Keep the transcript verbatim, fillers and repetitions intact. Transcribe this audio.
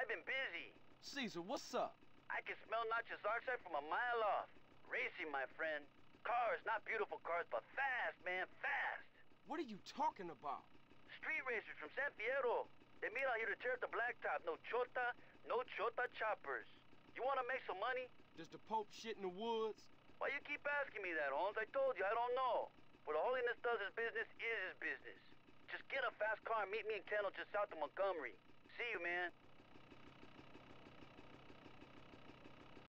been busy. Caesar, what's up? I can smell Notch's archetype from a mile off. Racing, my friend. Cars, not beautiful cars, but fast, man, fast. What are you talking about? Street racers from San Fierro. They meet out here to tear up the blacktop. No chota, no chota choppers. You want to make some money? Does the Pope shit in the woods? Why you keep asking me that, Holmes? I told you, I don't know. What Holiness does his business is his business. Just get a fast car and meet me in Kendall just south of Montgomery. See you, man.